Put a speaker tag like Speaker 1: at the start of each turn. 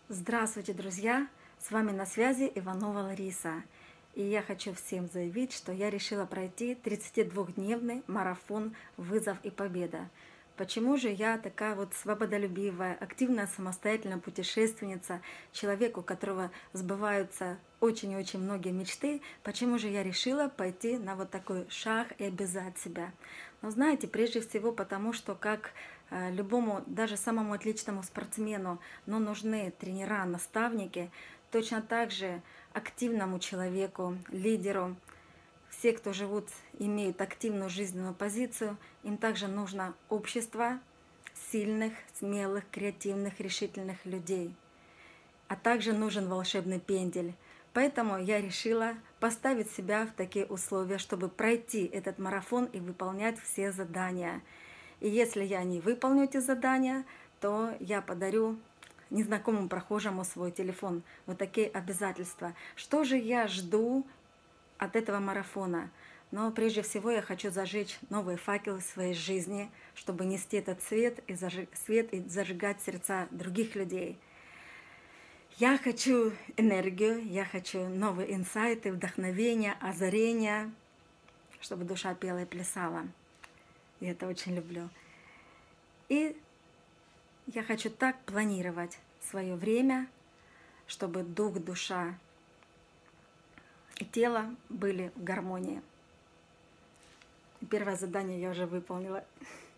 Speaker 1: Здравствуйте, друзья! С вами на связи Иванова Лариса. И я хочу всем заявить, что я решила пройти 32-дневный марафон «Вызов и победа». Почему же я такая вот свободолюбивая, активная, самостоятельная путешественница, человек, у которого сбываются очень-очень многие мечты, почему же я решила пойти на вот такой шаг и обязать себя? Но знаете, прежде всего потому, что как любому, даже самому отличному спортсмену, но нужны тренера, наставники, точно так же активному человеку, лидеру, все, кто живут, имеют активную жизненную позицию, им также нужно общество сильных, смелых, креативных, решительных людей. А также нужен волшебный пендель. Поэтому я решила поставить себя в такие условия, чтобы пройти этот марафон и выполнять все задания. И если я не выполню эти задания, то я подарю незнакомому прохожему свой телефон. Вот такие обязательства. Что же я жду от этого марафона? Но прежде всего я хочу зажечь новые факелы в своей жизни, чтобы нести этот свет и зажигать сердца других людей. Я хочу энергию, я хочу новые инсайты, вдохновения, озарения, чтобы душа пела и плясала. Я это очень люблю. И я хочу так планировать свое время, чтобы дух, душа и тело были в гармонии. Первое задание я уже выполнила.